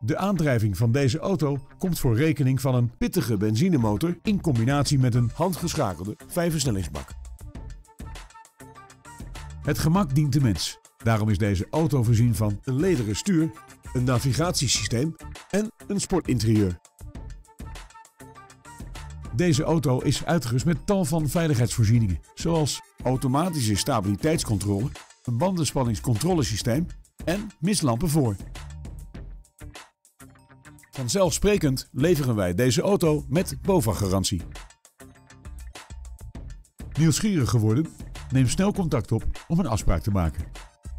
De aandrijving van deze auto komt voor rekening van een pittige benzinemotor in combinatie met een handgeschakelde 5-versnellingsbak. Het gemak dient de mens. Daarom is deze auto voorzien van een lederen stuur, een navigatiesysteem en een sportinterieur. Deze auto is uitgerust met tal van veiligheidsvoorzieningen, zoals automatische stabiliteitscontrole, een bandenspanningscontrolesysteem en mistlampen voor. Vanzelfsprekend leveren wij deze auto met BOVAG-garantie. Nieuwsgierig geworden? Neem snel contact op om een afspraak te maken.